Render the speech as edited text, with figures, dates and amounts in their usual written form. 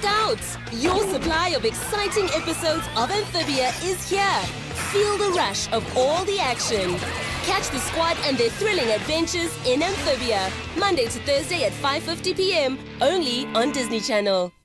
missed out. Your supply of exciting episodes of Amphibia is here. Feel the rush of all the action. Catch the squad and their thrilling adventures in Amphibia, Monday to Thursday at 5:50 p.m. only on Disney Channel.